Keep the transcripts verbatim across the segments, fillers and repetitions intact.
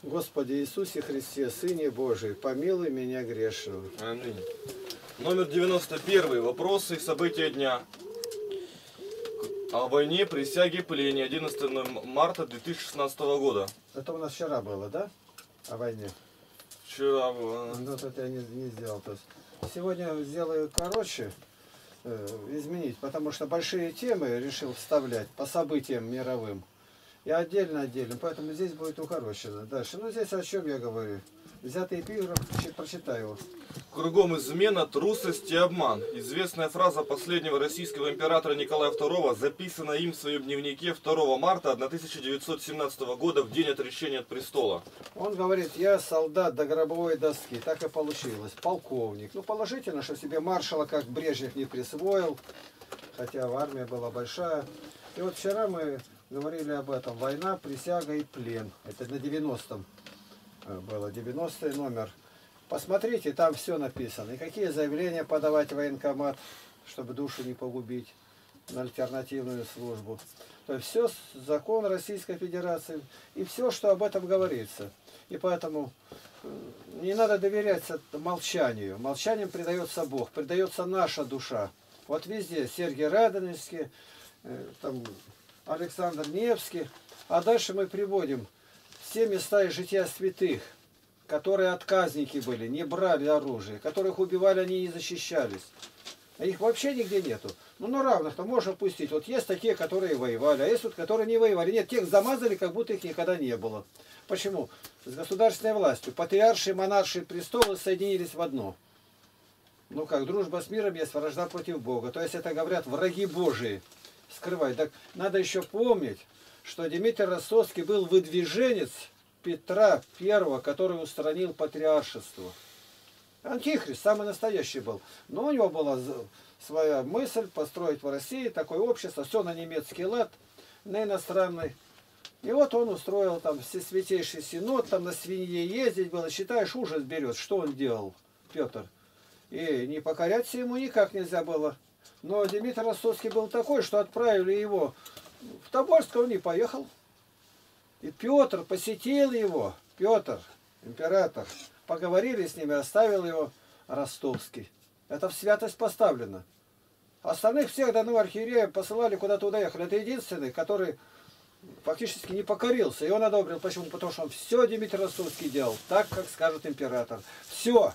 Господи Иисусе Христе, Сыне Божий, помилуй меня грешного. Аминь. Номер девяносто первый. Вопросы и события дня. О войне, присяге, плене. одиннадцатого марта две тысячи шестнадцатого года. Это у нас вчера было, да? О войне. Вчера было. Ну, вот это я не, не сделал. То есть сегодня сделаю короче, э, изменить, потому что большие темы решил вставлять по событиям мировым. И отдельно-отдельно, поэтому здесь будет укорочено. Дальше. Ну, здесь о чем я говорю? Взятый эпиграф, прочитаю его. Кругом измена, трусость и обман. Известная фраза последнего российского императора Николая второго, записана им в своем дневнике второго марта тысяча девятьсот семнадцатого года, в день отречения от престола. Он говорит, я солдат до гробовой доски. Так и получилось. Полковник. Ну, положительно, что себе маршала, как Брежнев, не присвоил. Хотя армия была большая. И вот вчера мы говорили об этом. Война, присяга и плен. Это на девяностом было. девяностый номер. Посмотрите, там все написано. И какие заявления подавать в военкомат, чтобы душу не погубить на альтернативную службу. То есть все закон Российской Федерации и все, что об этом говорится. И поэтому не надо доверяться молчанию. Молчанием предается Бог, предается наша душа. Вот везде Сергий Радонежский, там Александр Невский. А дальше мы приводим все места из жития святых, которые отказники были, не брали оружие, которых убивали, они не защищались. А их вообще нигде нету. Ну, на равных-то можно пустить. Вот есть такие, которые воевали, а есть вот, которые не воевали. Нет, тех замазали, как будто их никогда не было. Почему? С государственной властью. Патриарши и монарши престолы соединились в одно. Ну как, дружба с миром есть, вражда против Бога. То есть это говорят враги Божии. Скрывать. Так надо еще помнить, что Дмитрий Ростовский был выдвиженец Петра Первого, который устранил патриаршество. Антихрист, самый настоящий был. Но у него была своя мысль построить в России такое общество, все на немецкий лад, на иностранный. И вот он устроил там всесвятейший синод, там на свинье ездить было. Считаешь, ужас берет, что он делал, Петр. И не покоряться ему никак нельзя было. Но Дмитрий Ростовский был такой, что отправили его в Тобольск, он не поехал. И Петр посетил его, Петр, император, поговорили с ними, оставил его Ростовский. Это в святость поставлено. Остальных всех до нового архиерея посылали куда-то уехали. Это единственный, который фактически не покорился. И он одобрил. Почему? Потому что он все Дмитрий Ростовский делал, так, как скажет император. Все.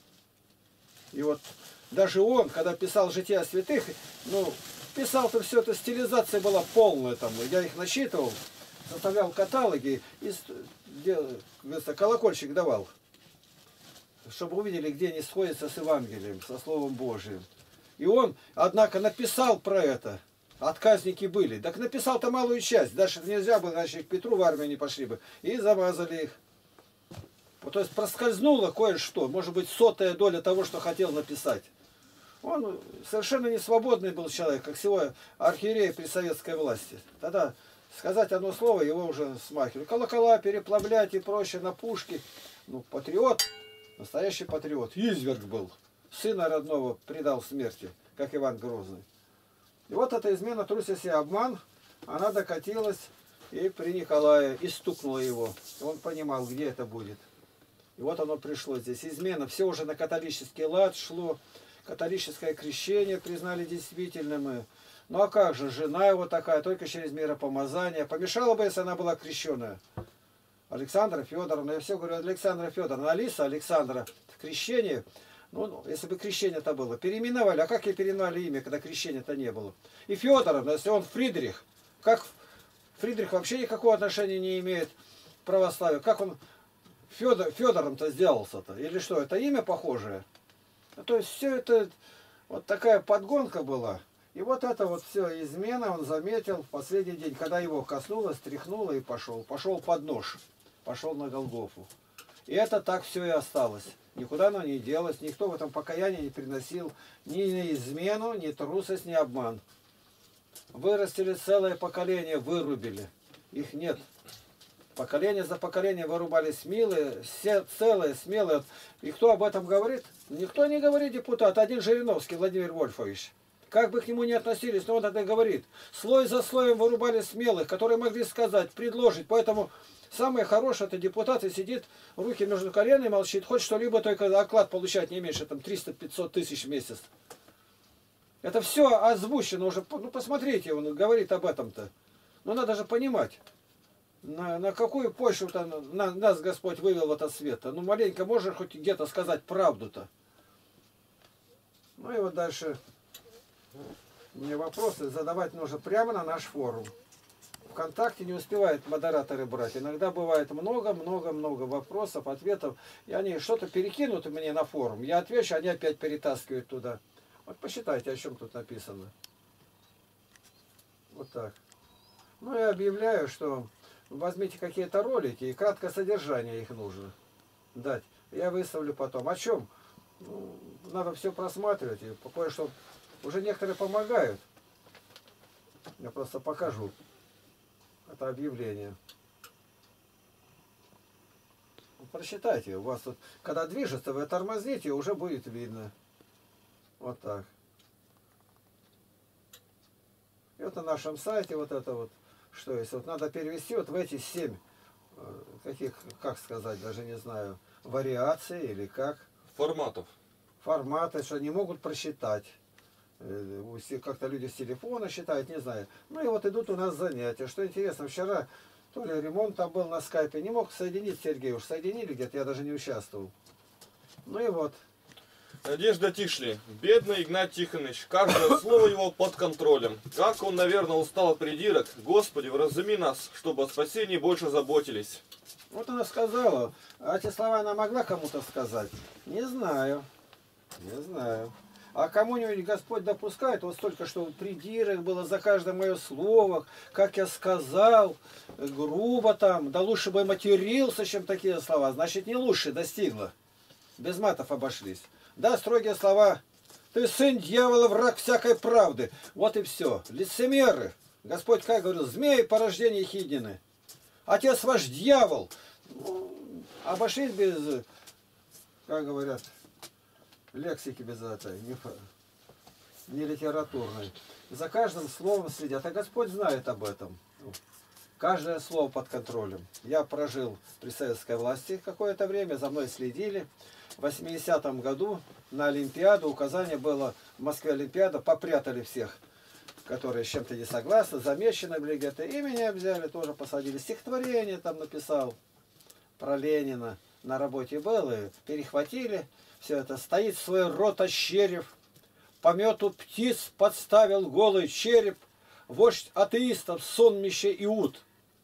И вот даже он, когда писал «Жития святых», ну, писал-то все это, стилизация была полная там. Я их насчитывал. Составлял каталоги и колокольчик давал, чтобы увидели, где они сходятся с Евангелием, со Словом Божиим. И он, однако, написал про это. Отказники были. Так написал-то малую часть. Дальше нельзя было, иначе к Петру в армию не пошли бы. И замазали их. Вот, то есть проскользнуло кое-что. Может быть, сотая доля того, что хотел написать. Он совершенно не свободный был человек, как сегодня архиерей при советской власти. Тогда сказать одно слово, его уже смахивали. Колокола переплавлять и прочее на пушки. Ну, патриот, настоящий патриот. Изверг был. Сына родного предал смерти, как Иван Грозный. И вот эта измена, трусость и обман, она докатилась и при Николае, и стукнула его. Он понимал, где это будет. И вот оно пришло здесь. Измена, все уже на католический лад шло. Католическое крещение признали действительным. Ну а как же, жена его такая, только через миропомазание. Помешала бы, если она была крещеная. Александра Федоровна, я все говорю, Александра Федоровна, Алиса Александра, крещение, ну, если бы крещение-то было, переименовали, а как ей переименовали имя, когда крещения-то не было? И Федоровна, если он Фридрих, как Фридрих вообще никакого отношения не имеет к православию, как он Федор, Федором-то сделался-то, или что, это имя похожее? То есть все это, вот такая подгонка была. И вот это вот все измена он заметил в последний день, когда его коснулось, тряхнуло и пошел. Пошел под нож, пошел на Голгофу. И это так все и осталось. Никуда оно не делось, никто в этом покаяние не приносил ни на измену, ни трусость, ни обман. Вырастили целое поколение, вырубили. Их нет. Поколение за поколением вырубались смелые, все целые, смелые. И кто об этом говорит? Никто не говорит, депутат. Один Жириновский Владимир Вольфович. Как бы к нему ни относились, но он тогда говорит, слой за слоем вырубали смелых, которые могли сказать, предложить. Поэтому самое хорошее, это депутат и сидит, руки между коленями молчит, хоть что-либо, только оклад получать не меньше, там триста-пятьсот тысяч в месяц. Это все озвучено уже, ну посмотрите, он говорит об этом-то. Но надо же понимать, на, на какую почву-то на, нас Господь вывел в этот свет. Ну маленько можно хоть где-то сказать правду-то. Ну и вот дальше мне вопросы задавать нужно прямо на наш форум. ВКонтакте не успевают модераторы брать. Иногда бывает много-много-много вопросов, ответов. И они что-то перекинут мне на форум. Я отвечу, они опять перетаскивают туда. Вот посчитайте, о чем тут написано. Вот так. Ну и объявляю, что возьмите какие-то ролики и краткое содержание их нужно дать. Я выставлю потом. О чем? Ну, надо все просматривать. И кое-что уже некоторые помогают. Я просто покажу. Это объявление. Прочитайте. У вас тут, когда движется, вы тормозите, уже будет видно. Вот так. И вот на нашем сайте вот это вот, что есть. Вот надо перевести вот в эти семь, каких, как сказать, даже не знаю, вариаций или как. Форматов. Форматы, что не могут просчитать. Как-то люди с телефона считают, не знаю. Ну и вот идут у нас занятия. Что интересно, вчера то ли ремонт там был на скайпе, не мог соединить Сергей, уж соединили где-то, я даже не участвовал. Ну и вот. Надежда Тишли. Бедный Игнат Тихонович. Каждое слово его под контролем. Как он, наверное, устал от придирок. Господи, вразуми нас, чтобы о спасении больше заботились. Вот она сказала. А эти слова она могла кому-то сказать? Не знаю. Не знаю. А кому-нибудь Господь допускает, вот столько, что придирок было за каждое мое слово, как я сказал, грубо там, да лучше бы матерился, чем такие слова. Значит, не лучше достигла. Без матов обошлись. Да, строгие слова. Ты сын дьявола, враг всякой правды. Вот и все. Лицемеры. Господь как говорил, змеи порождение Хиднины. Отец ваш дьявол. Ну, обошлись без, как говорят, лексики без этой, не, не литературной. За каждым словом следят. А Господь знает об этом. Каждое слово под контролем. Я прожил при советской власти какое-то время, за мной следили. В восьмидесятом году на Олимпиаду указание было, в Москве Олимпиада, попрятали всех, которые с чем-то не согласны, замечены были где-то. И меня взяли, тоже посадили. Стихотворение там написал про Ленина. На работе был, и перехватили. Все это стоит свой рот ощерив. Помету птиц подставил голый череп. Вождь атеистов, сонмище Иуд.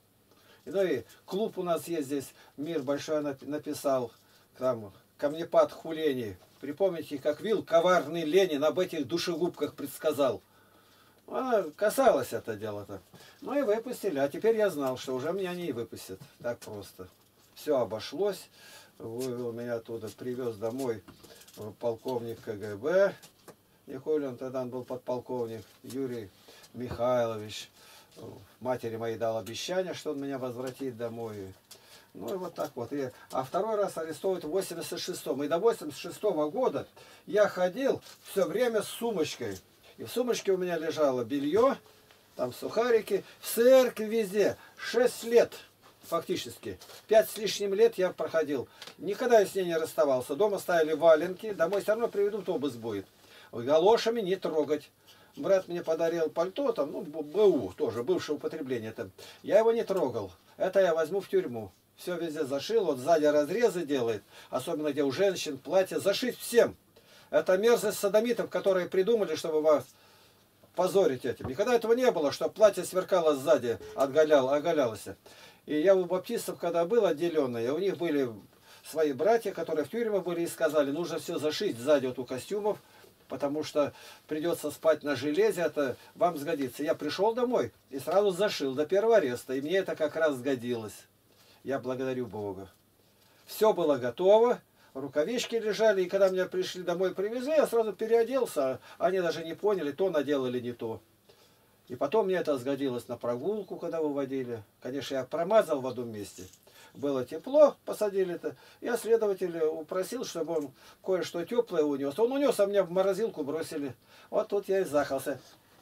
Ну и клуб у нас есть здесь, «Мир большой» написал, там, камнепад хулений. Припомните, как вил коварный Ленин об этих душегубках предсказал. Она касалась это дело-то. Ну и выпустили. А теперь я знал, что уже меня не выпустят. Так просто. Все обошлось. Вывел меня оттуда, привез домой полковник ка гэ бэ. Николь, он тогда он был подполковник. Юрий Михайлович. Матери моей дал обещание, что он меня возвратит домой. Ну и вот так вот. И, а второй раз арестовывают в восемьдесят шестом. И до восемьдесят шестого года я ходил все время с сумочкой. И в сумочке у меня лежало белье, там сухарики. В церкви везде. Шесть лет фактически. Пять с лишним лет я проходил. Никогда я с ней не расставался. Дома ставили валенки. Домой все равно приведут, обыск будет. Галошами не трогать. Брат мне подарил пальто, там, ну, бэ у, тоже, бывшее употребление. Там. Я его не трогал. Это я возьму в тюрьму. Все везде зашил, вот сзади разрезы делает, особенно где у женщин платье, зашить всем. Это мерзость садомитов, которые придумали, чтобы вас позорить этим. Никогда этого не было, что платье сверкало сзади, отголяло, оголялось. И я у баптистов, когда был отделенный, у них были свои братья, которые в тюрьме были, и сказали, нужно все зашить сзади вот у костюмов, потому что придется спать на железе, это вам сгодится. Я пришел домой и сразу зашил до первого ареста, и мне это как раз сгодилось. Я благодарю Бога. Все было готово, рукавички лежали, и когда меня пришли домой, привезли, я сразу переоделся, они даже не поняли, то надел или не то. И потом мне это сгодилось на прогулку, когда выводили. Конечно, я промазал в одном месте. было тепло, посадили это. Я следователя упросил, чтобы он кое-что теплое унес. Он унес, а меня в морозилку бросили. Вот тут я и захался.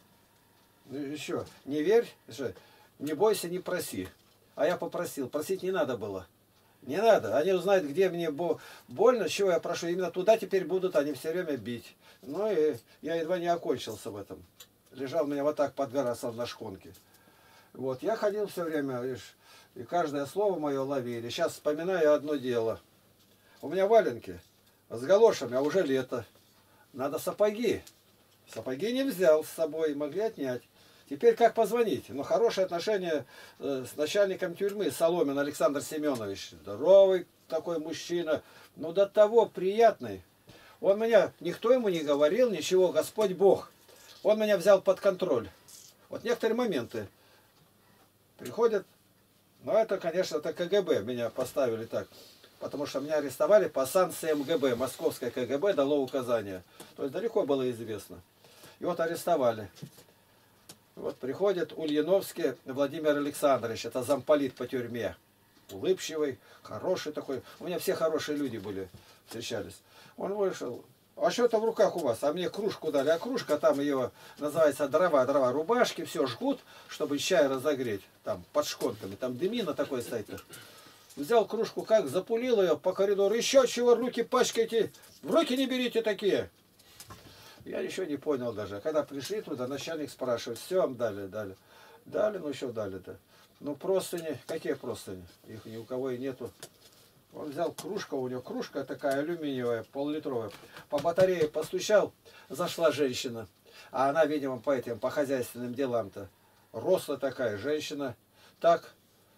Еще, не верь же, не бойся, не проси. А я попросил, просить не надо было. Не надо, они узнают, где мне больно, чего я прошу. Именно туда теперь будут они все время бить. Ну и я едва не окончился в этом. Лежал, меня вот так подгорался на шхонке. Вот, я ходил все время, видишь, и каждое слово мое ловили. Сейчас вспоминаю одно дело. У меня валенки с галошами, а уже лето. Надо сапоги. Сапоги не взял с собой, могли отнять. Теперь как позвонить? Ну, хорошие отношения с начальником тюрьмы, Соломин Александр Семенович. Здоровый такой мужчина, ну до того приятный. Он меня, никто ему не говорил, ничего, Господь Бог. Он меня взял под контроль. Вот некоторые моменты приходят, ну это, конечно, это КГБ меня поставили так. Потому что меня арестовали по санкции МГБ, Московское КГБ дало указание. То есть далеко было известно. И вот арестовали. Вот приходит Ульяновский Владимир Александрович, это замполит по тюрьме. Улыбчивый, хороший такой. У меня все хорошие люди были, встречались. Он вышел. А что это в руках у вас? А мне кружку дали. А кружка там ее называется дрова, дрова, рубашки, все жгут, чтобы чай разогреть. Там под шконками, там дымина такой стоит. Взял кружку, как запулил ее по коридору. Еще чего, руки пачкаете? В руки не берите такие. Я еще не понял даже. Когда пришли туда, начальник спрашивает, все вам дали, дали. Дали, ну еще дали-то. Ну простыни, какие простыни? Их ни у кого и нету. Он взял кружку, у него кружка такая алюминиевая, пол-литровая. По батарее постучал, зашла женщина. А она, видимо, по этим, по хозяйственным делам-то. Рослая такая женщина. Так,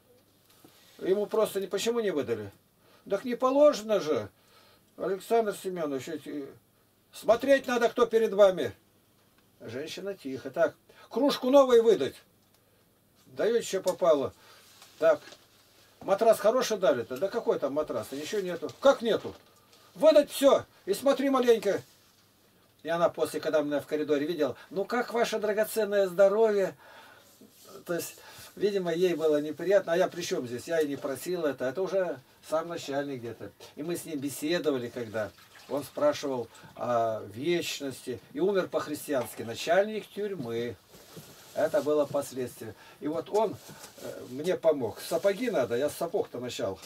ему просто не, почему не выдали? Так не положено же, Александр Семенович, эти... Смотреть надо, кто перед вами. Женщина тихо. Так, кружку новой выдать. Дает, еще попало. Так, матрас хороший дали-то? Да какой там матрас-то? Ничего нету. Как нету? Выдать все. И смотри маленько. И она после, когда меня в коридоре видела, ну как ваше драгоценное здоровье? То есть, видимо, ей было неприятно. А я при чем здесь? Я и не просил это. Это уже сам начальник где-то. И мы с ним беседовали, когда... Он спрашивал о вечности и умер по-христиански. Начальник тюрьмы. Это было последствие. И вот он э, мне помог. Сапоги надо, я с сапог-то начал.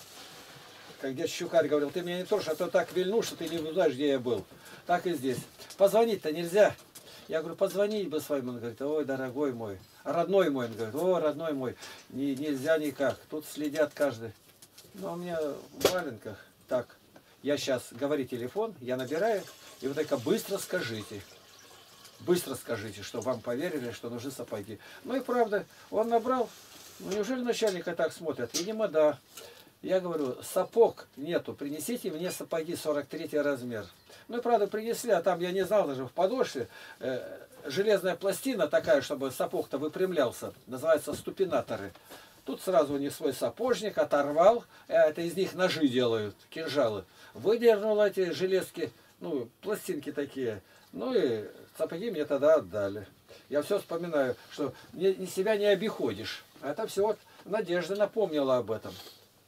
Как дед Щукарь говорил, ты меня не трожь, а то так вильну, что ты не знаешь, где я был. Так и здесь. Позвонить-то нельзя. Я говорю, позвонить бы с вами. Он говорит, ой, дорогой мой. Родной мой. Он говорит, о, родной мой. Не, нельзя никак. Тут следят каждый. Но у меня в валенках так. Я сейчас говорю телефон, я набираю, и вы только быстро скажите. Быстро скажите, что вам поверили, что нужны сапоги. Ну и правда, он набрал. Ну неужели начальника так смотрят? Видимо, да. Я говорю, сапог нету, принесите мне сапоги сорок третий размер. Ну и правда принесли, а там я не знал даже в подошве. Э, железная пластина такая, чтобы сапог-то выпрямлялся. Называется ступинаторы. Тут сразу у них свой сапожник, оторвал. Это из них ножи делают, кинжалы. Выдернул эти железки, ну, пластинки такие. Ну и сапоги мне тогда отдали. Я все вспоминаю, что не, не себя не обиходишь. Это все вот Надежда напомнила об этом.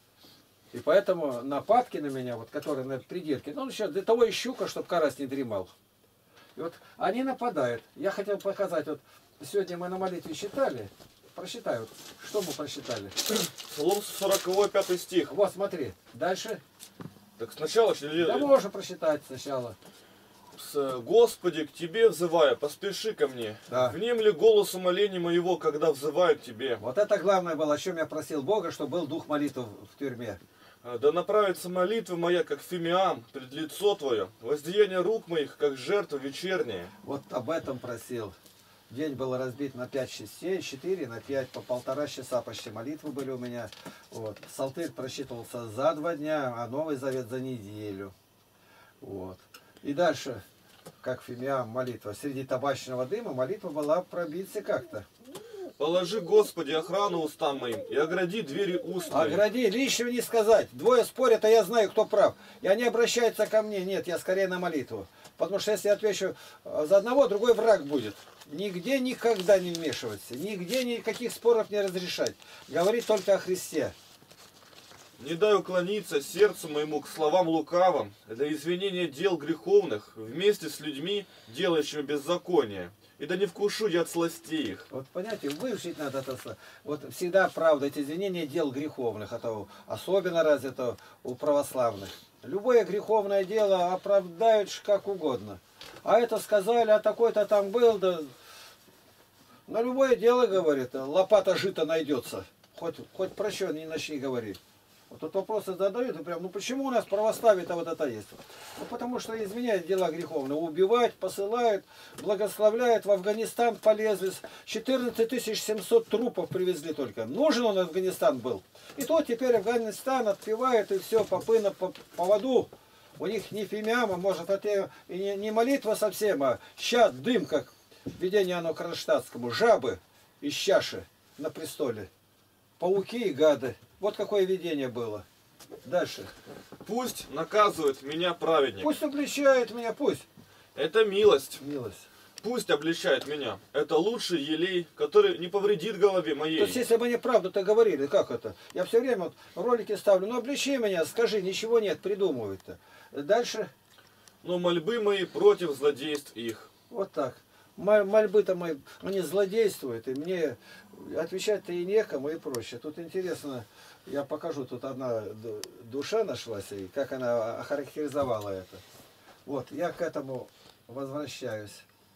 И поэтому нападки на меня, вот, которые на придирке, ну, сейчас для того и щука, чтобы карась не дремал. И вот они нападают. Я хотел показать, вот сегодня мы на молитве читали, прочитаю, вот, что мы прочитали. Псалом сороковой, пятый стих. Вот, смотри, дальше. Так сначала... Да можно прочитать сначала. Господи, к Тебе взывая, поспеши ко мне. Да. Внемли голосу моления моего, когда взываю к Тебе. Вот это главное было, о чем я просил Бога, чтобы был дух молитвы в тюрьме. Да направится молитва моя, как фимиам, пред лицо Твое, воздеяние рук моих, как жертва вечерняя. Вот об этом просил. День был разбит на пять частей, четыре на пять, по полтора часа почти молитвы были у меня. Вот. Псалтырь просчитывался за два дня, а Новый Завет за неделю. Вот. И дальше, как фимиам, молитва. Среди табачного дыма молитва была пробиться как-то. Положи, Господи, охрану устам моим и огради двери уст моих. Огради, лишнего не сказать. Двое спорят, а я знаю, кто прав. И они обращаются ко мне. Нет, я скорее на молитву. Потому что если я отвечу за одного, другой враг будет. Нигде никогда не вмешиваться. Нигде никаких споров не разрешать. Говорить только о Христе. Не дай уклониться сердцу моему к словам лукавым, для извинения дел греховных, вместе с людьми, делающими беззаконие. И да не вкушу я от сластей их. Вот понимаете, выучить надо это. Вот всегда правда, эти извинения дел греховных, это особенно развито у православных. Любое греховное дело оправдают как угодно. А это сказали, а такой-то там был, да на любое дело, говорит, лопата жита найдется. Хоть, хоть про что не начни говорить. Вот тут вопросы задают, и прям, ну почему у нас в православии-то вот это есть? Ну потому что изменяют дела греховные. Убивать, посылают, благословляют. В Афганистан полезли. четырнадцать тысяч семьсот трупов привезли только. Нужен он Афганистан был. И то теперь Афганистан отпевает, и все, попы на по поводу. У них не фимиама, может, это и не, не молитва совсем, а щад, дым, как видение оно кронштадтскому. Жабы из чаши на престоле. Пауки и гады. Вот какое видение было. Дальше. Пусть наказывает меня праведник. Пусть обличает меня, пусть. Это милость. Милость. Пусть обличает меня. Это лучший елей, который не повредит голове моей. То есть, если бы они правду-то говорили, как это? Я все время вот ролики ставлю, ну обличи меня, скажи, ничего нет, придумывают-то. Дальше. Но мольбы мои против злодейств их. Вот так. Мольбы-то мои, они злодействуют, и мне отвечать-то и некому, и проще. Тут интересно, я покажу, тут одна душа нашлась, и как она охарактеризовала это. Вот, я к этому возвращаюсь.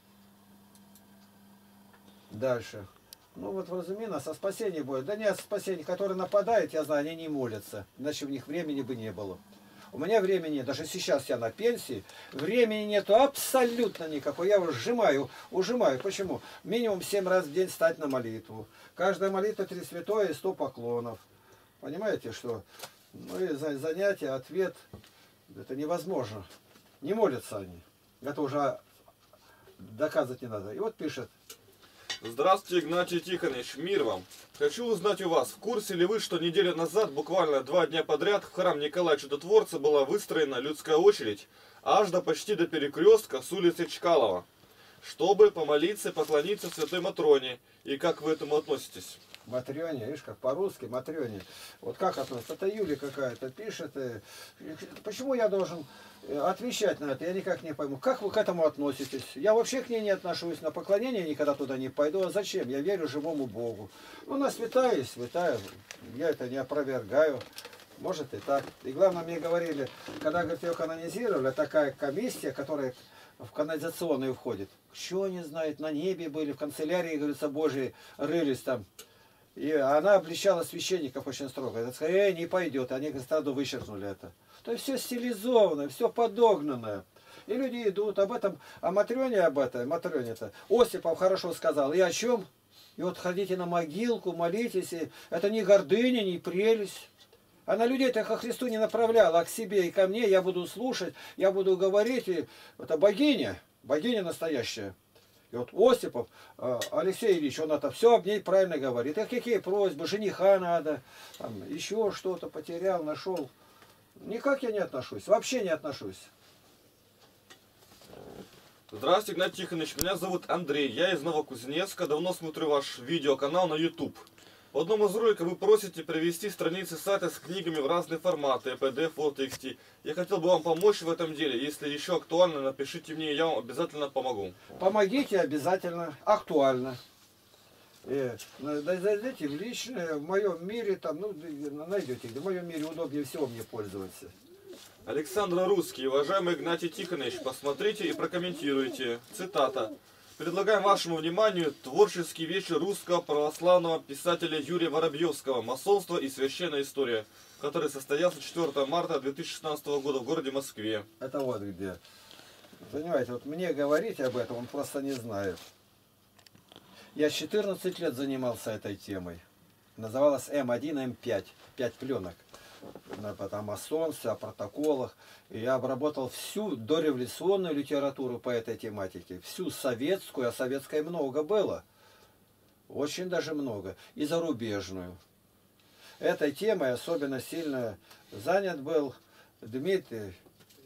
Дальше. Ну вот возьми нас, о спасении будет. Да нет, спасение, которые нападают, я знаю, они не молятся, иначе у них времени бы не было. У меня времени, даже сейчас я на пенсии, времени нету абсолютно никакого. Я его сжимаю, ужимаю. Почему? Минимум семь раз в день встать на молитву. Каждая молитва три святое и сто поклонов. Понимаете, что? Ну и занятие, ответ, это невозможно. Не молятся они. Это уже доказывать не надо. И вот пишет. Здравствуйте, Игнатий Тихонович, мир вам. Хочу узнать у вас, в курсе ли вы, что неделю назад, буквально два дня подряд, в храм Николая Чудотворца была выстроена людская очередь аж до почти до перекрестка с улицы Чкалова, чтобы помолиться и поклониться Святой Матроне. И как вы к этому относитесь? Матрёне, видишь, как по-русски, Матрёне. Вот как относится? Это Юля какая-то пишет. И... Почему я должен отвечать на это? Я никак не пойму. Как вы к этому относитесь? Я вообще к ней не отношусь. На поклонение никогда туда не пойду. А зачем? Я верю живому Богу. Ну, она святая и святая. Я это не опровергаю. Может и так. И главное, мне говорили, когда, говорит, ее канонизировали, такая комиссия, которая в канализационную входит. Что они знают? На небе были, в канцелярии, говорится, Божьей рылись там. И она обличала священников очень строго. Это сказали, эй, не пойдет. Они, говорит, сразу вычеркнули это. То есть все стилизованное, все подогнанное. И люди идут об этом, о Матрёне об этом, Матрёне-то. Осипов хорошо сказал. И о чем? И вот ходите на могилку, молитесь. И это не гордыня, не прелесть. Она людей-то ко Христу не направляла, а к себе и ко мне. Я буду слушать, я буду говорить. И это богиня, богиня настоящая. И вот Осипов, Алексей Ильич, он это все об ней правильно говорит. А какие просьбы, жениха надо, там, еще что-то потерял, нашел. Никак я не отношусь, вообще не отношусь. Здравствуйте, Игнатий Тихонович, меня зовут Андрей, я из Новокузнецка, давно смотрю ваш видеоканал на YouTube. В одном из роликов вы просите привести страницы сайта с книгами в разные форматы, пи ди эф, фото, икс ти. Я хотел бы вам помочь в этом деле. Если еще актуально, напишите мне, я вам обязательно помогу. Помогите обязательно, актуально. И, зайдите в личное, в моем мире, там, ну, найдете, в моем мире удобнее всего мне пользоваться. Александр Русский, уважаемый Игнатий Тихонович, посмотрите и прокомментируйте. Цитата. Предлагаем вашему вниманию творческий вечер русского православного писателя Юрия Воробьевского «Масонство и священная история», который состоялся четвёртого марта две тысячи шестнадцатого года в городе Москве. Это вот где. Понимаете, вот мне говорить об этом, он просто не знает. Я четырнадцать лет занимался этой темой. Называлась эм один эм пять, пять пленок. О масонстве, о протоколах. И я обработал всю дореволюционную литературу по этой тематике. Всю советскую, а советской много было. Очень даже много. И зарубежную. Этой темой особенно сильно занят был Дмитрий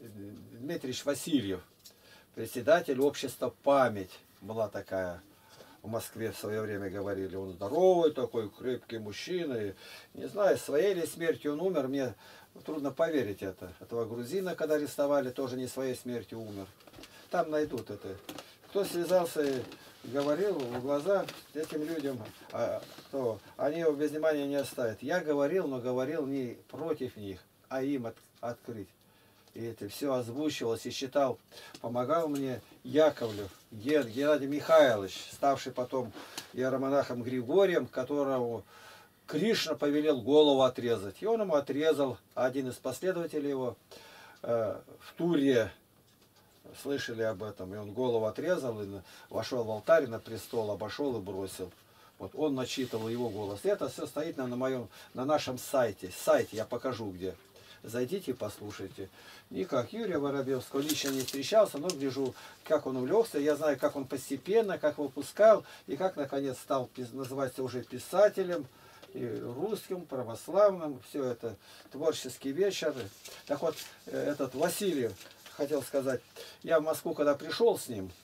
Дмитриевич Васильев. Председатель общества «Память». Была такая в Москве в свое время говорили. Он здоровый такой, крепкий мужчина. И, не знаю, своей ли смертью он умер, мне трудно поверить это. Этого грузина, когда арестовали, тоже не своей смертью умер. Там найдут это. Кто связался и говорил в глаза этим людям, а, кто, они его без внимания не оставят. Я говорил, но говорил не против них, а им от, открыть. И это все озвучивалось и считал. Помогал мне Яковлев, Ген, Геннадий Михайлович, ставший потом иеромонахом Григорием, которому Кришна повелел голову отрезать. И он ему отрезал, один из последователей его э, в Туре слышали об этом. И он голову отрезал, и вошел в алтарь на престол, обошел и бросил. Вот он начитывал его голос. И это все стоит на, на моем, на нашем сайте. Сайте я покажу где. Зайдите и послушайте. Никак Юрия Воробьевского лично не встречался, но гляжу, как он увлекся. Я знаю, как он постепенно, как выпускал, и как наконец стал называться уже писателем, и русским, православным. Все это творческие вечеры. Так вот, этот Василий, хотел сказать, я в Москву, когда пришел с ним,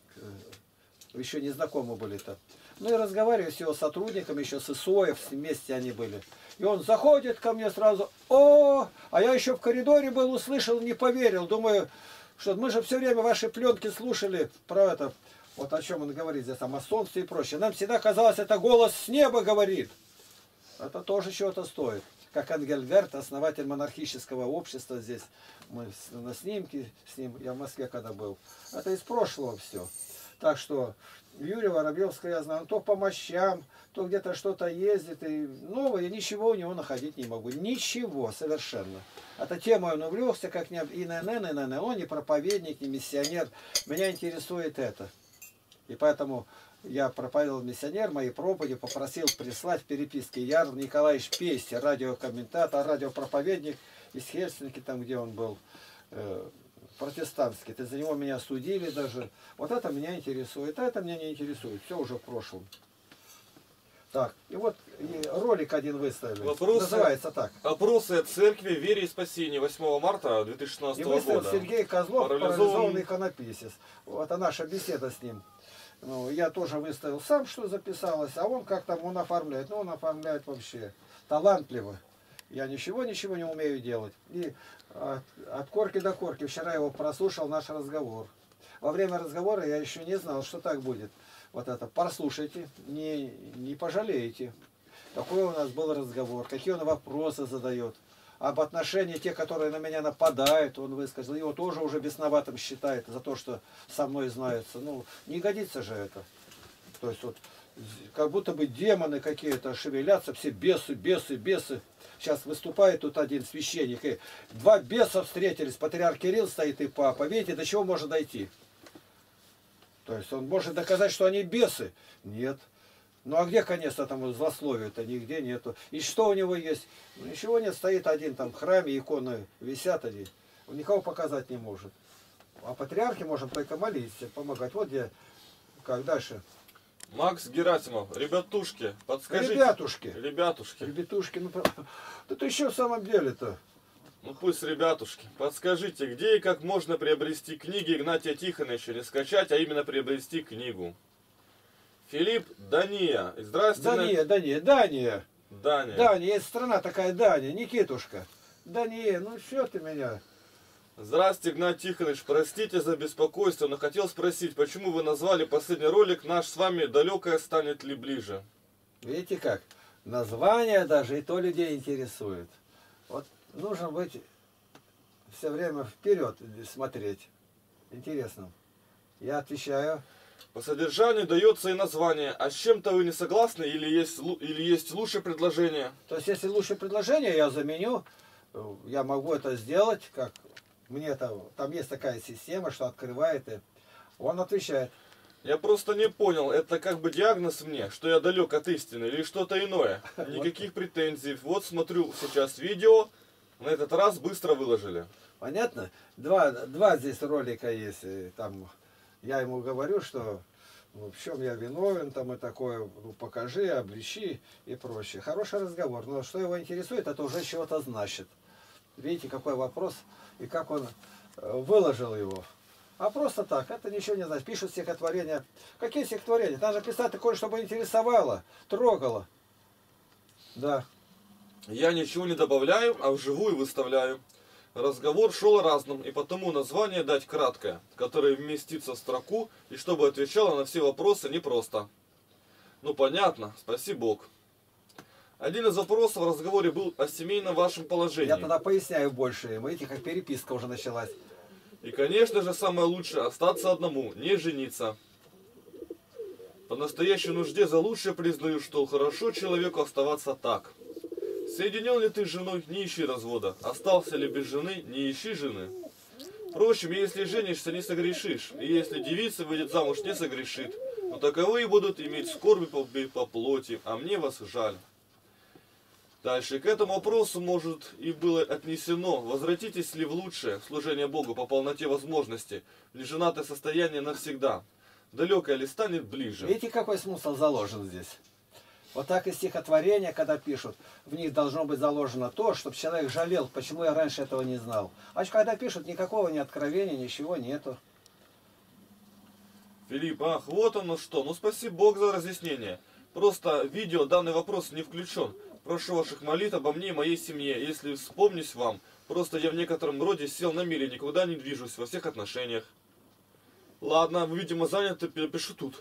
еще не знакомы были-то, ну и разговариваю с его сотрудниками, еще с Исоев, вместе они были. И он заходит ко мне сразу, о, а я еще в коридоре был, услышал, не поверил. Думаю, что мы же все время ваши пленки слушали про это, вот о чем он говорит здесь, о масонстве и прочее. Нам всегда казалось, это голос с неба говорит. Это тоже чего-то стоит. Как Энгельгард, основатель монархического общества здесь. Мы на снимке с ним, я в Москве когда был. Это из прошлого все. Так что Юрия Воробьевского я знаю, то по мощам, то где-то что-то ездит. И новое, ничего у него находить не могу. Ничего совершенно. Это темой он увлекся, как не и эн эн, и эн эн. Он не проповедник, не миссионер. Меня интересует это. И поэтому я проповедовал миссионер, мои проповеди попросил прислать в переписке Ярл Николаевич Пести, радиокомментатор, радиопроповедник из Хельсинки, там где он был, э, протестантский. Это за него меня судили даже. Вот это меня интересует, а это меня не интересует. Все уже в прошлом. Так, и вот и ролик один выставили. Вопросы, называется так. Опросы о церкви, вере и спасении восьмого марта две тысячи шестнадцатого года. И выставил Сергей Козлов, парализован... парализованный иконописец. Вот а наша беседа с ним. Ну, я тоже выставил сам, что записалось, а он как там, он оформляет. Ну, он оформляет вообще талантливо. Я ничего-ничего не умею делать. И от, от корки до корки. Вчера его прослушал наш разговор. Во время разговора я еще не знал, что так будет. Вот это, прослушайте, не, не пожалеете. Какой у нас был разговор, какие он вопросы задает. Об отношении тех, которые на меня нападают, он высказал. Его тоже уже бесноватым считает за то, что со мной знаются. Ну, не годится же это. То есть вот, как будто бы демоны какие-то шевелятся, все бесы, бесы, бесы. Сейчас выступает тут один священник, и два беса встретились, патриарх Кирилл стоит и папа. Видите, до чего может дойти? То есть он может доказать, что они бесы? Нет. Ну а где конец этому злословию-то? Нигде нету. И что у него есть? Ну, ничего нет, стоит один там в храме, иконы висят они. Он никого показать не может. А патриархе можем только молиться, помогать. Вот где, как дальше. Макс Герасимов, ребятушки, подскажите. Ребятушки. Ребятушки. Ребятушки, ну это еще в самом деле-то. Ну пусть ребятушки. Подскажите, где и как можно приобрести книги Игнатия Тихоновича? Не скачать, а именно приобрести книгу. Филипп Дания. Здравствуйте. Дания, Дания, Дания. Дания. Дания, есть страна такая Дания, Никитушка. Дания, ну что ты меня... Здравствуйте, Игнатий Тихонович. Простите за беспокойство, но хотел спросить, почему вы назвали последний ролик «Наш с вами далекое станет ли ближе»? Видите как? Название даже и то людей интересует. Вот нужно быть все время вперед смотреть. Интересно. Я отвечаю. По содержанию дается и название. А с чем-то вы не согласны или есть, или есть лучшее предложение? То есть, если лучшее предложение, я заменю. Я могу это сделать, как мне это... Там есть такая система, что открывает, и он отвечает. Я просто не понял, это как бы диагноз мне, что я далек от истины или что-то иное. Никаких претензий. Вот смотрю сейчас видео, на этот раз быстро выложили. Понятно? Два, два здесь ролика есть. И там я ему говорю, что в чем я виновен, там и такое, ну, покажи, обличи и прочее. Хороший разговор. Но что его интересует, это уже чего-то значит. Видите, какой вопрос и как он выложил его. А просто так, это ничего не значит. Пишут стихотворения. Какие стихотворения? Надо писать такое, чтобы интересовало, трогало. Да. Я ничего не добавляю, а вживую выставляю. Разговор шел о разном, и потому название дать краткое, которое вместится в строку, и чтобы отвечало на все вопросы непросто. Ну понятно, спаси Бог. Один из вопросов в разговоре был о семейном вашем положении. Я тогда поясняю больше. Видите, как переписка уже началась. И, конечно же, самое лучшее остаться одному, не жениться. По настоящей нужде за лучшее признаю, что хорошо человеку оставаться так. Соединен ли ты с женой, не ищи развода. Остался ли без жены, не ищи жены. Впрочем, если женишься, не согрешишь. И если девица выйдет замуж, не согрешит. Но таковые будут иметь скорби по, по плоти, а мне вас жаль. Дальше. К этому вопросу, может, и было отнесено, возвратитесь ли в лучшее служение Богу по полноте возможности, в неженатое состояние навсегда. Далекое ли станет ближе? Видите, какой смысл заложен здесь? Вот так и стихотворения, когда пишут, в них должно быть заложено то, чтобы человек жалел, почему я раньше этого не знал. А когда пишут, никакого ни откровения, ничего нету. Филипп, ах, вот оно что. Ну, спасибо Богу за разъяснение. Просто видео данный вопрос не включен. Прошу ваших молитв обо мне и моей семье. Если вспомнюсь вам, просто я в некотором роде сел на миле, никуда не движусь во всех отношениях. Ладно, вы, видимо, заняты, пишу тут.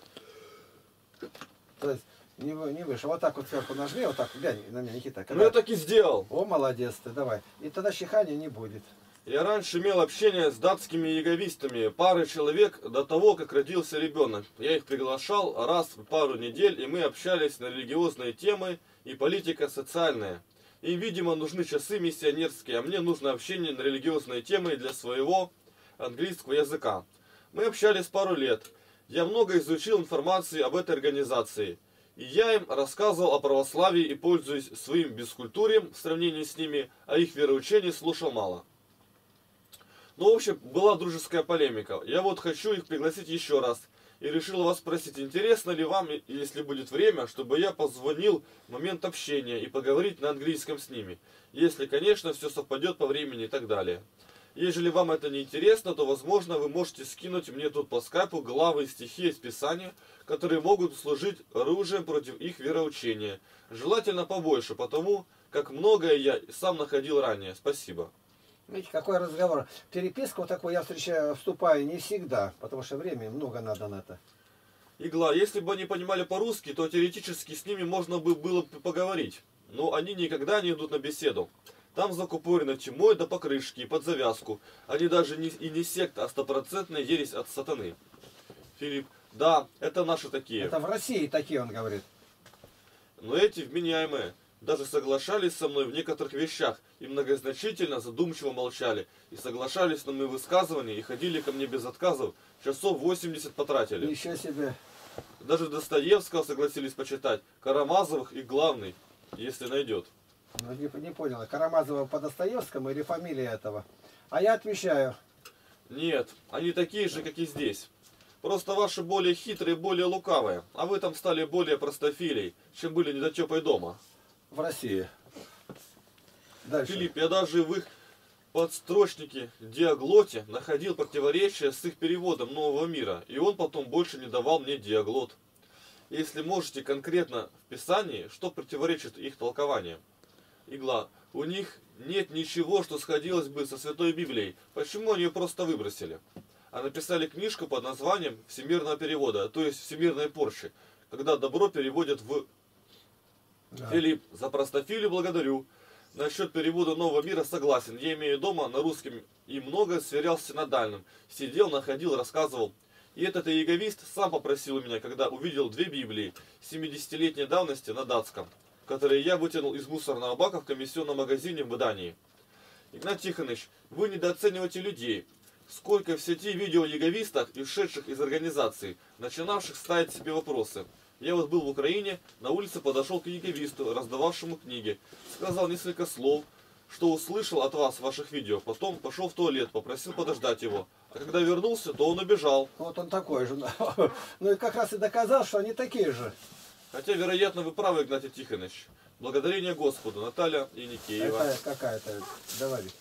То есть, не, не выше. Вот так вот сверху нажми, вот так, глянь на меня, Никита. Когда... Ну, я так и сделал. О, молодец ты, давай. И тогда чихания не будет. Я раньше имел общение с датскими яговистами, пары человек до того, как родился ребенок. Я их приглашал раз в пару недель, и мы общались на религиозные темы и политика социальная. Им, видимо, нужны часы миссионерские, а мне нужно общение на религиозные темы для своего английского языка. Мы общались пару лет. Я много изучил информации об этой организации. И я им рассказывал о православии и, пользуясь своим бескультурием в сравнении с ними, о их вероучении слушал мало. Ну, в общем, была дружеская полемика. Я вот хочу их пригласить еще раз. И решил вас спросить, интересно ли вам, если будет время, чтобы я позвонил в момент общения и поговорить на английском с ними. Если, конечно, все совпадет по времени и так далее. Если вам это не интересно, то, возможно, вы можете скинуть мне тут по скайпу главы и стихи из Писания, которые могут служить оружием против их вероучения. Желательно побольше, потому как многое я сам находил ранее. Спасибо. Видите, какой разговор. Переписку вот такую я встречаю, вступаю не всегда, потому что времени много надо на это. Игла, если бы они понимали по-русски, то теоретически с ними можно бы было поговорить. Но они никогда не идут на беседу. Там закупорено тьмой до покрышки и под завязку. Они даже не, и не секта, а стопроцентная ересь от сатаны. Филипп, да, это наши такие. Это в России такие, он говорит. Но эти вменяемые. Даже соглашались со мной в некоторых вещах и многозначительно, задумчиво молчали. И соглашались на мои высказывания и ходили ко мне без отказов. Часов восемьдесят потратили. Еще себе. Даже Достоевского согласились почитать. Карамазовых и главный, если найдет. Ну, не, не понял, Карамазова по Достоевскому или фамилия этого? А я отвечаю. Нет, они такие же, как и здесь. Просто ваши более хитрые, более лукавые. А вы там стали более простофилей, чем были недотепой дома. В России. Дальше. Филипп, я даже в их подстрочнике диаглоте находил противоречия с их переводом Нового мира, и он потом больше не давал мне диаглот. Если можете конкретно в Писании, что противоречит их толкованиям? Игла, у них нет ничего, что сходилось бы со Святой Библией. Почему они ее просто выбросили? А написали книжку под названием «Всемирного перевода», то есть «Всемирной порчи», когда добро переводят в... Да. Филипп, за простофилию благодарю. Насчет перевода Нового мира согласен. Я имею дома на русском и много сверял с синодальным. Сидел, находил, рассказывал. И этот иеговист сам попросил у меня, когда увидел две Библии семидесятилетней давности на датском, которые я вытянул из мусорного бака в комиссионном магазине в Дании. Игнат Тихонович, вы недооцениваете людей. Сколько в сети видео о иеговистах и ушедших из организации, начинавших ставить себе вопросы. Я вот был в Украине, на улице подошел к иеговисту, раздававшему книги. Сказал несколько слов, что услышал от вас в ваших видео. Потом пошел в туалет, попросил подождать его. А когда вернулся, то он убежал. Вот он такой же. Ну и как раз и доказал, что они такие же. Хотя, вероятно, вы правы, Игнатий Тихонович. Благодарение Господу. Наталья Яникеева. Это какая-то, давай.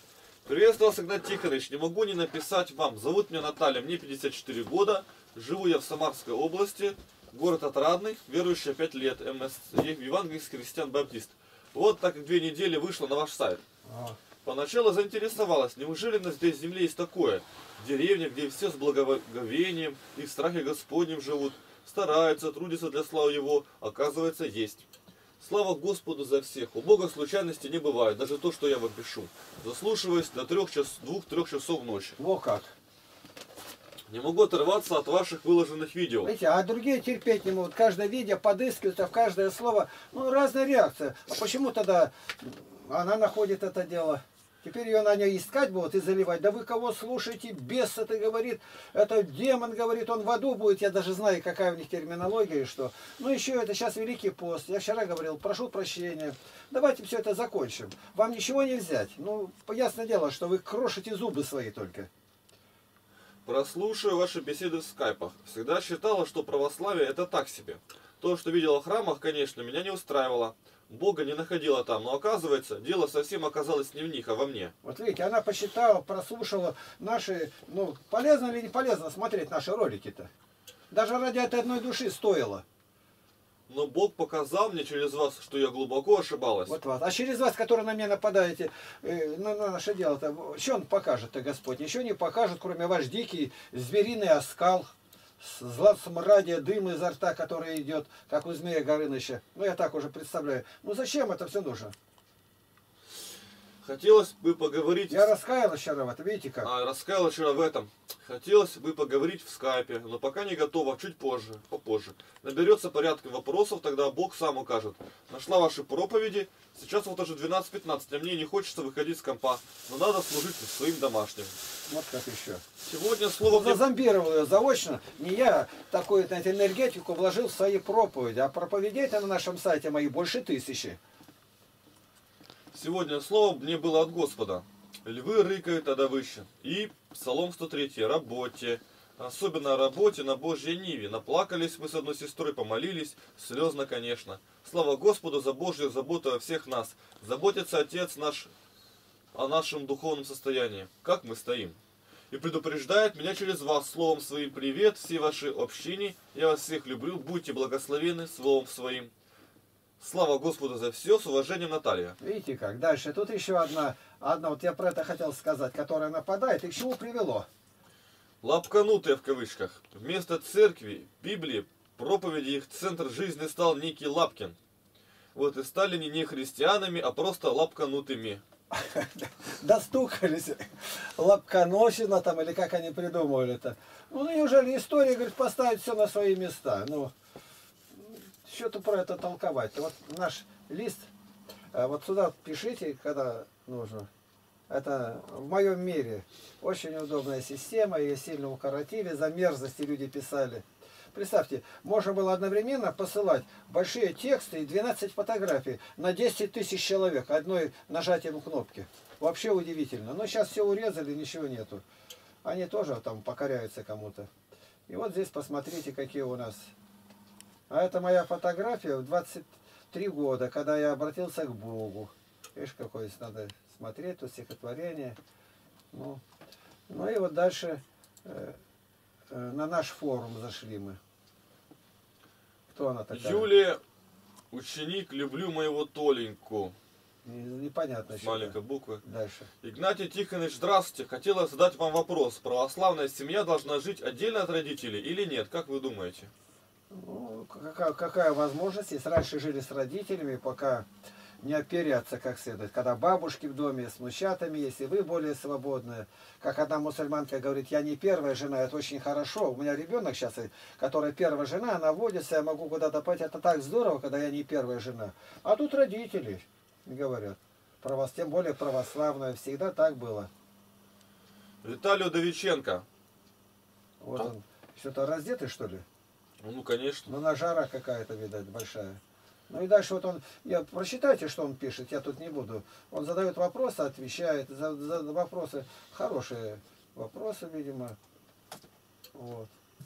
Приветствую вас, Игнат Тихонович. Не могу не написать вам. Зовут меня Наталья, мне пятьдесят четыре года. Живу я в Самарской области. Город Отрадный, верующий пять лет. МС, евангельский христиан-баптист. Вот так как две недели вышло на ваш сайт. Поначалу заинтересовалась, неужели на здесь земле есть такое? Деревня, где все с благоговением и в страхе Господнем живут, стараются, трудятся для славы Его, оказывается, есть. Слава Господу за всех. У Бога случайности не бывает, даже то, что я вам пишу. Заслушиваясь до двух-трех часов ночи. Во как. Не могу оторваться от ваших выложенных видео. Видите, а другие терпеть не могут. Каждое видео подыскивается, в каждое слово. Ну, разная реакция. А почему тогда она находит это дело? Теперь ее на нее искать будут и заливать. Да вы кого слушаете? Бес это говорит. Это демон говорит, он в аду будет. Я даже знаю, какая у них терминология и что. Ну еще это сейчас Великий пост. Я вчера говорил, прошу прощения. Давайте все это закончим. Вам ничего не взять. Ну, ясное дело, что вы крошите зубы свои только. Прослушаю ваши беседы в скайпах. Всегда считала, что православие это так себе. То, что видела в храмах, конечно, меня не устраивало. Бога не находила там, но оказывается, дело совсем оказалось не в них, а во мне. Вот видите, она посчитала, прослушала наши, ну, полезно или не полезно смотреть наши ролики-то. Даже ради этой одной души стоило. Но Бог показал мне через вас, что я глубоко ошибалась. Вот вас. А через вас, которые на меня нападаете, э, на, на наше дело-то, что он покажет-то, Господь? Ничего не покажет, кроме ваш дикий звериный оскал. Злат смрадия, дым изо рта, который идет, как у змея Горыныча. Ну, я так уже представляю. Ну, зачем это все нужно? Хотелось бы поговорить... Я раскаялась вчера в этом, видите как? А, раскаялась вчера в этом. Хотелось бы поговорить в скайпе, но пока не готова, чуть позже, попозже. Наберется порядка вопросов, тогда Бог сам укажет. Нашла ваши проповеди, сейчас вот уже двенадцать пятнадцать, а мне не хочется выходить с компа, но надо служить своим домашним. Вот как еще. Сегодня слово... Он зазомбировал ее заочно. Не я такую, знаете, энергетику вложил в свои проповеди, а проповедей-то на нашем сайте мои больше тысячи. Сегодня слово мне было от Господа. Львы рыкают, а добыча. И Псалом сто три. Работе. Особенно о работе на Божьей ниве. Наплакались мы с одной сестрой, помолились. Слезно, конечно. Слава Господу за Божью заботу о всех нас. Заботится Отец наш о нашем духовном состоянии. Как мы стоим. И предупреждает меня через вас словом своим привет, все ваши общины. Я вас всех люблю. Будьте благословены словом своим. Слава Господу за все, с уважением, Наталья. Видите как? Дальше. Тут еще одна, одна, вот я про это хотел сказать, которая нападает. И к чему привело? Лапканутые в кавычках. Вместо церкви, Библии, проповеди их центр жизни стал некий Лапкин. Вот и стали они не христианами, а просто лапканутыми. Достукались. Лапканосина там, или как они придумывали это. Ну, неужели история, говорит, поставить все на свои места? Ну, что-то про это толковать. Вот наш лист, вот сюда пишите, когда нужно. Это в моем мире очень удобная система, ее сильно укоротили, за мерзости люди писали. Представьте, можно было одновременно посылать большие тексты и двенадцать фотографий на десять тысяч человек одной нажатием кнопки. Вообще удивительно. Но сейчас все урезали, ничего нету. Они тоже там покоряются кому-то. И вот здесь посмотрите, какие у нас. А это моя фотография в двадцать три года, когда я обратился к Богу. Видишь, какое надо смотреть, тут стихотворение. Ну, ну и вот дальше э, э, на наш форум зашли мы. Кто она такая? Юлия, ученик, люблю моего Толеньку. Непонятно. С маленькой буквы. Дальше. Игнатий Тихонович, здравствуйте. Хотела задать вам вопрос. Православная семья должна жить отдельно от родителей или нет? Как вы думаете? Ну, какая, какая возможность? Если раньше жили с родителями, пока не оперяться как следует. Когда бабушки в доме с внучатами, если вы более свободны. Как одна мусульманка говорит, я не первая жена, это очень хорошо. У меня ребенок сейчас, которая первая жена, она водится, я могу куда-то пойти. Это так здорово, когда я не первая жена. А тут родители говорят. Право, тем более православная. Всегда так было. Виталий Удовиченко. Вот а? Он. Что-то раздетый, что ли? Ну, конечно. Ну, на жара какая-то, видать, большая. Ну и дальше вот он, я, прочитайте, что он пишет, я тут не буду. Он задает вопросы, отвечает, за, за вопросы, хорошие вопросы, видимо. Вот.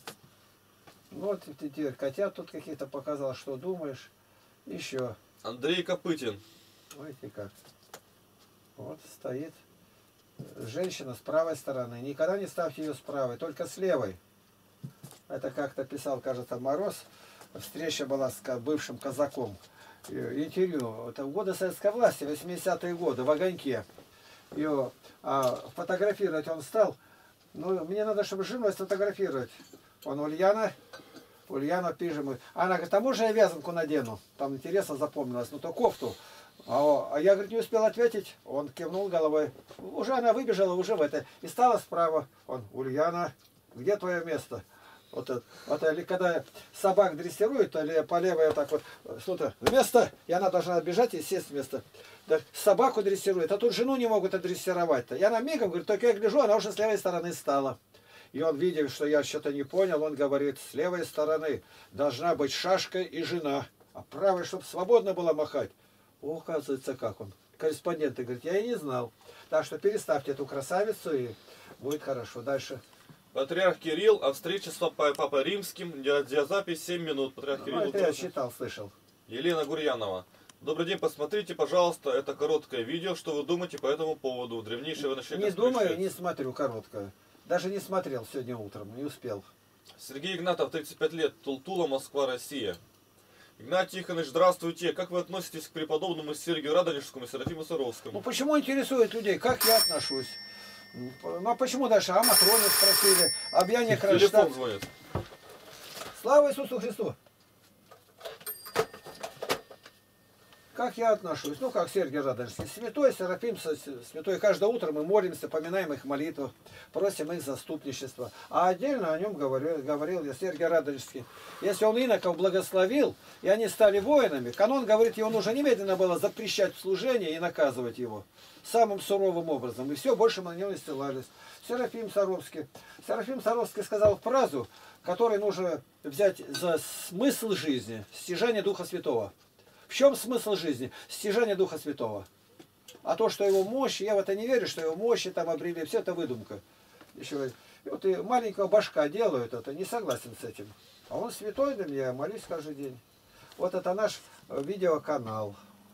Ну вот теперь котят тут какие-то показал, что думаешь. Еще. Андрей Копытин. Видите как. Вот стоит. женщина с правой стороны. Никогда не ставьте ее с правой, только с левой. Это как-то писал, кажется, Мороз. Встреча была с бывшим казаком. Интервью. Это в годы советской власти, восьмидесятые годы, в огоньке. Ее а, фотографировать он стал. Ну, мне надо, чтобы жену сфотографировать. Он Ульяна. Ульяна пижаму. Она говорит, а можно я вязанку надену? Там интересно запомнилось. Ну, то кофту. А, а я, говорит, не успел ответить. Он кивнул головой. Уже она выбежала, уже в это. И стала справа. Он, Ульяна, где твое место? Вот это, вот это, когда собак дрессируют, то по левой так вот, что-то, место, и она должна бежать и сесть в место. Да, собаку дрессируют, а тут жену не могут отдрессировать-то. И она мигом говорит, только я гляжу, она уже с левой стороны стала. И он, видя, что я что-то не понял, он говорит, с левой стороны должна быть шашка и жена, а правой, чтобы свободно было махать. О, оказывается, как он. Корреспонденты говорит, я и не знал. Так что переставьте эту красавицу, и будет хорошо. Дальше. Патриарх Кирилл о встрече с Папой, Папой Римским. Диазапись семь минут. Патриарх Ну, Кирилл. это я читал, слышал. Елена Гурьянова. Добрый день, посмотрите, пожалуйста, это короткое видео. Что вы думаете по этому поводу? Древнейшее выношение. Не думаю, не смотрю короткое. Даже не смотрел сегодня утром, не успел. Сергей Игнатов, тридцать пять лет, Тултула, Москва, Россия. Игнатий Тихонович, здравствуйте. Как вы относитесь к преподобному Сергию Радонежскому и Серафиму Саровскому? Ну почему интересует людей, как я отношусь? Ну а почему дальше? А Матроне спросили, об Яне Телефон Кронштадт. звонит. Слава Иисусу Христу! Как я отношусь? Ну, как Сергий Радонежский. Святой Серафим, святой. Каждое утро мы молимся, поминаем их молитву, просим их заступничества. А отдельно о нем говорил, говорил я, Сергий Радонежский. Если он иноков благословил, и они стали воинами, канон говорит, его нужно немедленно было запрещать в служении и наказывать его самым суровым образом. И все, больше мы на него не ссылались. Серафим Саровский. Серафим Саровский сказал фразу, которую нужно взять за смысл жизни, стяжание Духа Святого. В чем смысл жизни? Стяжание Духа Святого. А то, что его мощь, я в это не верю, что его мощи там обрели, все это выдумка. Еще, и вот и маленького башка делают это, не согласен с этим. А он святой для меня, я молюсь каждый день. Вот это наш видеоканал.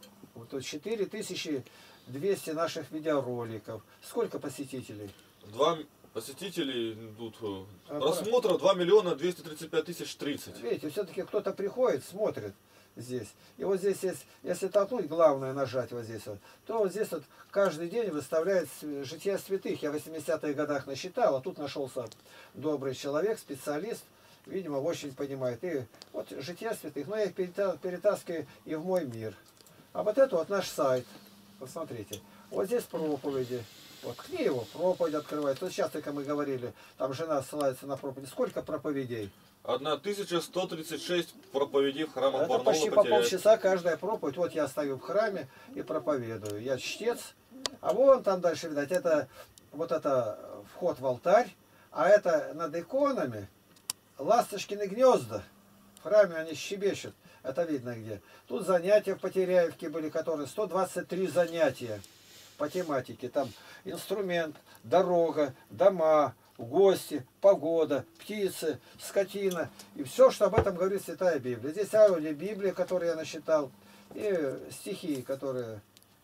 Вот четыре тысячи двести наших видеороликов. Сколько посетителей? Два посетителей тут А, просмотра два миллиона двести тридцать пять тысяч тридцать. Видите, все-таки кто-то приходит, смотрит здесь. И вот здесь есть, если толкнуть, главное нажать вот здесь вот, то вот здесь вот каждый день выставляет жития святых. Я в восьмидесятых годах насчитал, а тут нашелся добрый человек, специалист, видимо, очень понимает. И вот жития святых, но я их перетаскиваю и в мой мир. А вот это вот наш сайт. Посмотрите. Вот здесь проповеди. Вот к ней его проповедь открывает. Вот сейчас, только мы говорили, там жена ссылается на проповедь. Сколько проповедей? тысяча сто тридцать шесть проповедей в храмах Это Барнаула почти по потеряет. полчаса каждая проповедь. Вот я стою в храме и проповедую. Я чтец. А вон там дальше, видать, это вот это вход в алтарь. А это над иконами ласточкины гнезда. В храме они щебечут. Это видно где. Тут занятия в Потеряевке были, которые сто двадцать три занятия по тематике. Там инструмент, дорога, дома, гости, погода, птицы, скотина. И все, что об этом говорит Святая Библия. Здесь аудиобиблия, которую я насчитал, и стихи, которые,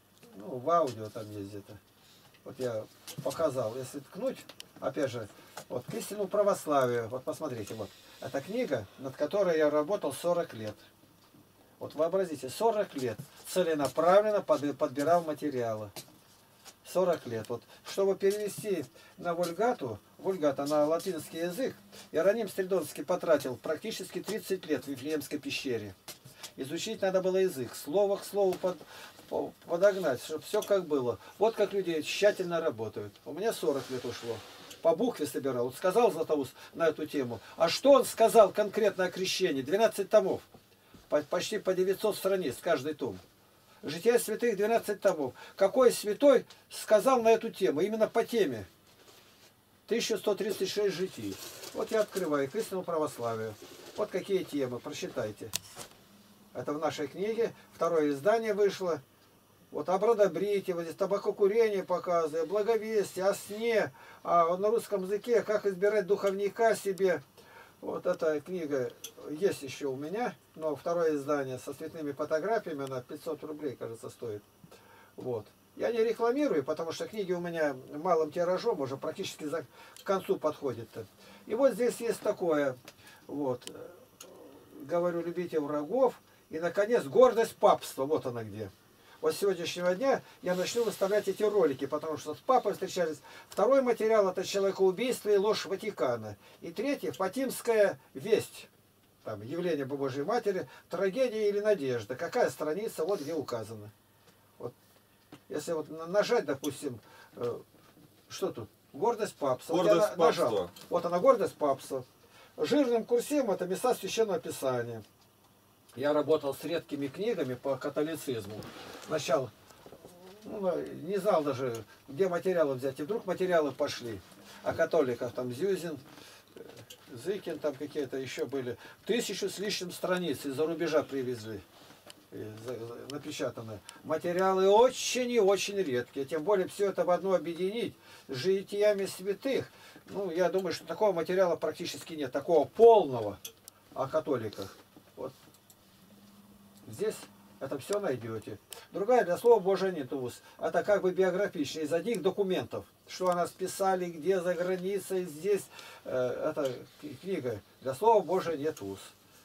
ну, в аудио там есть где-то. Вот я показал. Если ткнуть, опять же, вот к истину православия. Вот посмотрите, вот. Это книга, над которой я работал сорок лет. Вот вообразите, сорок лет целенаправленно подбирал материалы. сорок лет. Вот, чтобы перевести на вульгату, вульгата на латинский язык, Иероним Стрельдонский потратил практически тридцать лет в Вифлеемской пещере. Изучить надо было язык, слово к слову под, подогнать, чтобы все как было. Вот как люди тщательно работают. У меня сорок лет ушло. По букве собирал. Вот сказал Златоуст на эту тему. А что он сказал конкретно о крещении? двенадцать томов. Почти по девятьсот страниц каждый том. Жития святых двенадцать томов. Какой святой сказал на эту тему? Именно по теме. тысяча сто тридцать шесть житий. Вот я открываю к истинному православию. Вот какие темы. Прочитайте. Это в нашей книге. Второе издание вышло. Вот об родобрите, вот здесь табакокурение показываю, благовестие, о сне, а на русском языке, как избирать духовника себе. Вот эта книга есть еще у меня, но второе издание со цветными фотографиями, она пятьсот рублей, кажется, стоит. Вот. Я не рекламирую, потому что книги у меня малым тиражом уже практически за, к концу подходят. И вот здесь есть такое, вот, говорю, любите врагов. И, наконец, гордость папства, вот она где. Вот с сегодняшнего дня я начну выставлять эти ролики, потому что с папой встречались. Второй материал — это человекоубийство и ложь Ватикана. И третий — Фатимская весть. Там, явление Божьей Матери, трагедия или надежда. Какая страница, вот где указано. Вот. Если вот нажать, допустим, э, что тут? Гордость папства. Гордость вот я папства. Нажал. Вот она, гордость папства. Жирным курсивом это места Священного Писания. Я работал с редкими книгами по католицизму. Сначала ну, не знал даже, где материалы взять. И вдруг материалы пошли. О католиках там Зюзин, Зыкин там какие-то еще были. Тысячу с лишним страниц из-за рубежа привезли. Напечатаны. Материалы очень и очень редкие. Тем более все это в одно объединить с житиями святых. Ну, я думаю, что такого материала практически нет. Такого полного о католиках. Вот. Здесь это все найдете. Другая для слова Божия нет уз. Это как бы биографичная из одних документов. Что о нас писали, где за границей, здесь. Э, это книга для слова Божия нет уз.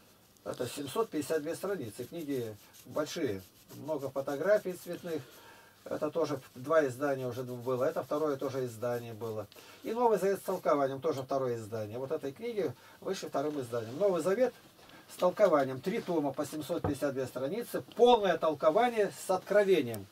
Это семьсот пятьдесят две страницы. Книги большие. Много фотографий цветных. Это тоже два издания уже было. Это второе тоже издание было. И Новый Завет с толкованием тоже второе издание. Вот этой книги выше вторым изданием. Новый Завет с толкованием. Три тома по семьсот пятьдесят две страницы. Полное толкование с откровением.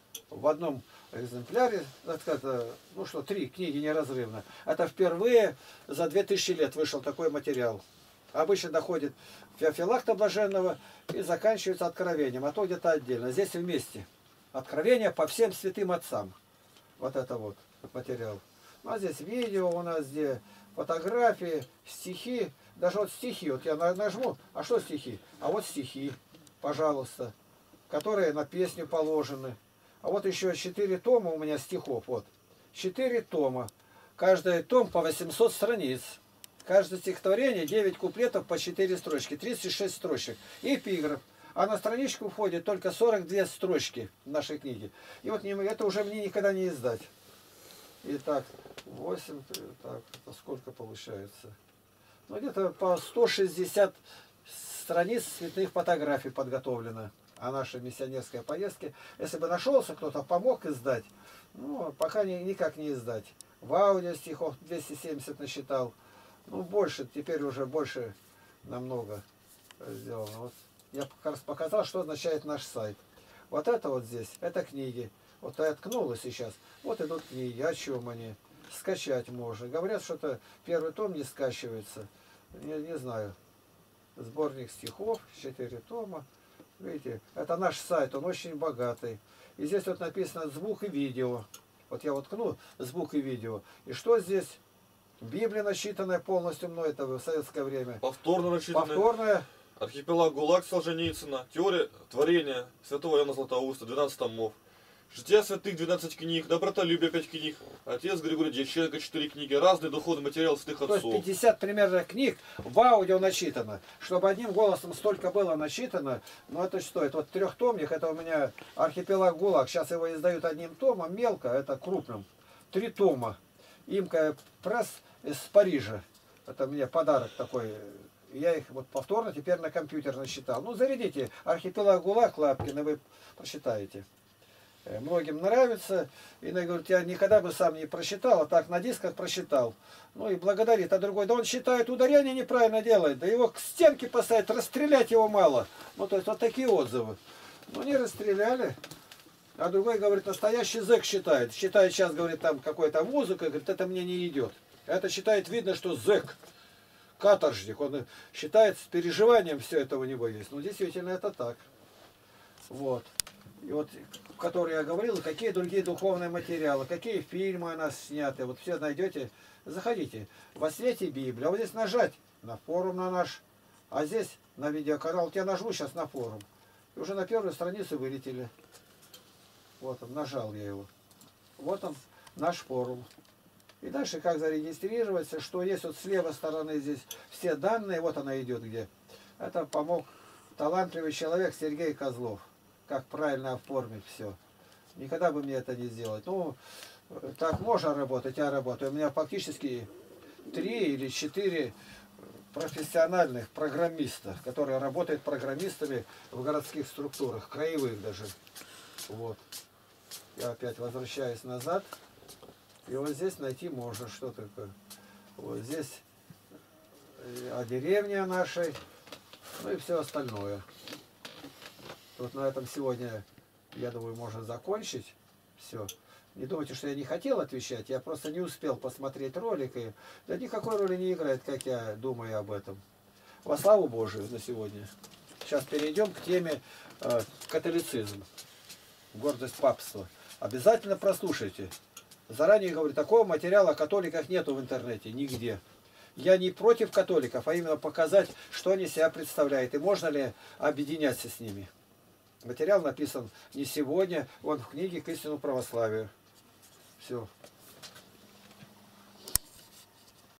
В одном экземпляре, это, ну что, три книги неразрывно. Это впервые за две тысячи лет вышел такой материал. Обычно доходит Феофилакта Блаженного и заканчивается откровением. А то где-то отдельно. Здесь вместе. Откровение по всем святым отцам. Вот это вот материал. Ну, а здесь видео у нас, где фотографии, стихи. Даже вот стихи, вот я нажму, а что стихи? А вот стихи, пожалуйста, которые на песню положены. А вот еще четыре тома у меня стихов, вот. Четыре тома. Каждый том по восемьсот страниц. Каждое стихотворение девять куплетов по четыре строчки, тридцать шесть строчек. И эпиграф. А на страничку входит только сорок две строчки в нашей книге. И вот это уже мне никогда не издать. Итак, восемь, так, это сколько получается? Ну, где-то по сто шестьдесят страниц цветных фотографий подготовлено о нашей миссионерской поездке. Если бы нашелся кто-то, помог издать, ну, пока не, никак не издать. В аудио стихов двести семьдесят насчитал. Ну, больше, теперь уже больше намного сделано. Вот я как раз показал, что означает наш сайт. Вот это вот здесь, это книги. Вот я ткнула сейчас. Вот идут книги, о чем они. Скачать можно. Говорят, что это первый том не скачивается. Не, не знаю. Сборник стихов, четыре тома. Видите, это наш сайт, он очень богатый. И здесь вот написано звук и видео. Вот я вот ткну звук и видео. И что здесь? Библия начитанная полностью мной, это в советское время. Повторно начитанная. Повторная. Архипелаг ГУЛАГ Солженицына. Теория творения святого Иоанна Златоуста, двенадцать томов. Жития святых, двенадцать книг. Добротолюбие, пять книг. Отец Григорий Дьяченко, четыре книги. Разный духовный материал святых отцов. То есть пятьдесят примерно книг в аудио начитано. Чтобы одним голосом столько было начитано, ну это что? Это вот трехтомник, это у меня архипелаг ГУЛАГ. Сейчас его издают одним томом, мелко, это крупным. Три тома. Имка пресс из Парижа. Это мне подарок такой. Я их вот повторно теперь на компьютер насчитал. Ну, зарядите архипелаг ГУЛАГ Лапкина, вы прочитаете. Многим нравится. И она говорит, я никогда бы сам не прочитал, а так на дисках прочитал. Ну и благодарит. А другой, да он считает, ударение неправильно делает. Да его к стенке поставить, расстрелять его мало. Ну, то есть вот такие отзывы. Ну, не расстреляли. А другой говорит, настоящий зэк считает. Считает сейчас, говорит, там какая-то музыка, говорит, это мне не идет. Это считает, видно, что зэк, каторжник. Он считает, с переживанием все это у него есть. Ну, действительно, это так. Вот. И вот, которые я говорил, какие другие духовные материалы, какие фильмы у нас сняты. Вот все найдете. Заходите. Во свете Библии. А вот здесь нажать на форум на наш. А здесь на видеоканал. Вот я нажму сейчас на форум. И уже на первую страницу вылетели. Вот он, нажал я его. Вот он, наш форум. И дальше как зарегистрироваться, что есть вот с левой стороны здесь все данные, вот она идет где. Это помог талантливый человек Сергей Козлов. Как правильно оформить все. Никогда бы мне это не сделать. Ну, так можно работать, я работаю. У меня фактически три или четыре профессиональных программиста, которые работают программистами в городских структурах, краевых даже. Вот. Я опять возвращаюсь назад. И вот здесь найти можно что такое. Вот здесь о деревне нашей, ну и все остальное. Вот на этом сегодня, я думаю, можно закончить. Все. Не думайте, что я не хотел отвечать, я просто не успел посмотреть ролик. И... Да никакой роли не играет, как я думаю об этом. Во славу Божию на сегодня. Сейчас перейдем к теме э, католицизм. Гордость папства. Обязательно прослушайте. Заранее говорю, такого материала о католиках нету в интернете, нигде. Я не против католиков, а именно показать, что они себя представляют и можно ли объединяться с ними. Материал написан не сегодня, он в книге «К истинному православию». Все.